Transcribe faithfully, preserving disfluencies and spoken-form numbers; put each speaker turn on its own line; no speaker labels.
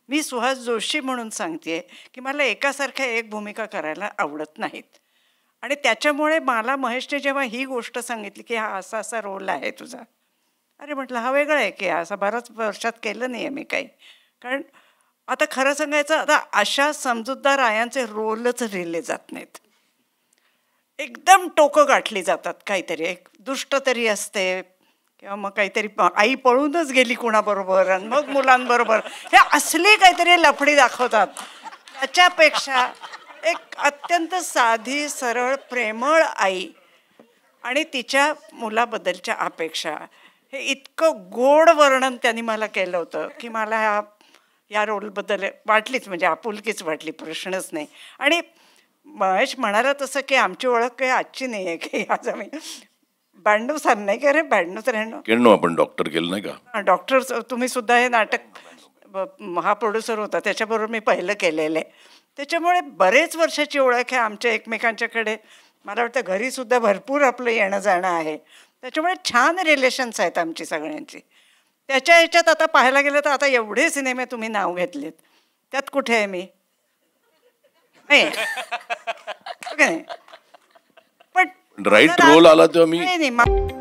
मी सुहास जोशी म्हणून सांगते की मला एकासारख्या एक भूमिका करायला आवडत नाहीत आणि त्याच्यामुळे मला महेशने जेव्हा ही गोष्ट सांगितली की हा असा असा रोल आहे तुझा, अरे म्हटलं हा वेगळा आहे की असं बऱ्याच वर्षात केलं नाही आहे मी काही. कारण आता खरं सांगायचं, आता अशा समजूतदार आयांचे रोलच लिहिले जात नाहीत. एकदम टोकं गाठली जातात, काहीतरी एक दुष्ट तरी असते किंवा मग काहीतरी आई पळूनच गेली कुणाबरोबर आणि मग मुलांबरोबर, हे असली काहीतरी लफडी दाखवतात. त्याच्यापेक्षा एक अत्यंत साधी सरळ प्रेमळ आई आणि तिच्या मुलाबद्दलच्या अपेक्षा, हे इतकं गोड वर्णन त्यांनी मला केलं होतं की मला ह्या या रोलबद्दल वाटलीच, म्हणजे आपुलकीच वाटली, प्रश्नच नाही. आणि महेश म्हणाला तसं की आमची ओळख काही आजची नाही आहे की आज आम्ही ब्याण्णव साल नाही का रे, ब्याण्णव त्र्याण्णव
केलं आपण डॉक्टर केलं नाही का,
डॉक्टर तुम्ही सुद्धा हे नाटक हा प्रोड्युसर होता त्याच्याबरोबर मी पहिलं केलेलं आहे. त्याच्यामुळे बरेच वर्षाची ओळख आहे आमच्या एकमेकांच्याकडे. मला वाटतं घरी सुद्धा भरपूर आपलं येणं जाणं आहे. त्याच्यामुळे छान रिलेशन्स आहेत आमची सगळ्यांची. त्याच्या ह्याच्यात आता पाहायला गेलं तर आता एवढे सिनेमे तुम्ही नाव घेतलेत, त्यात कुठे आहे मी? नाही. पण
राईट रोल आला तेव्हा मी
नाही नाही